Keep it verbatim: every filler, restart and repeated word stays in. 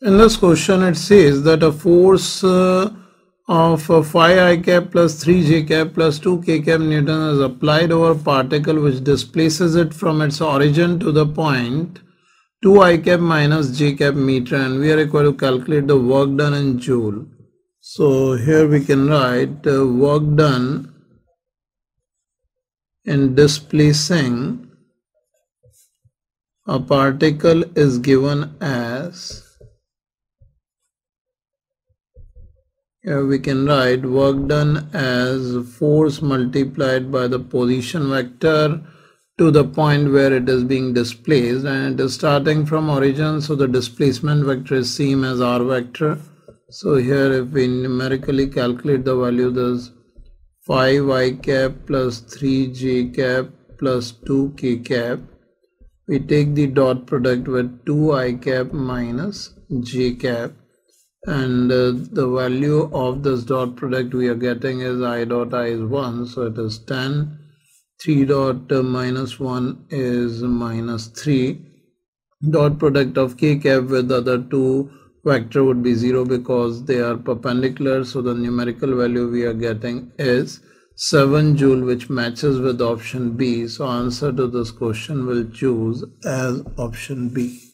In this question, it says that a force uh, of uh, five I cap plus three J cap plus two K cap Newton is applied over a particle which displaces it from its origin to the point two I cap minus J cap meter, and we are required to calculate the work done in joule. So here we can write uh, work done in displacing a particle is given as, here we can write work done as force multiplied by the position vector to the point where it is being displaced, and it is starting from origin, so the displacement vector is same as r vector. So here if we numerically calculate the value, there's five I cap plus three J cap plus two K cap. We take the dot product with two I cap minus J cap, and uh, the value of this dot product we are getting is I dot I is one, so it is ten. three dot uh, minus one is minus three. Dot product of K cap with the other two vector would be zero because they are perpendicular, so the numerical value we are getting is seven joule, which matches with option B. So answer to this question will choose as option B.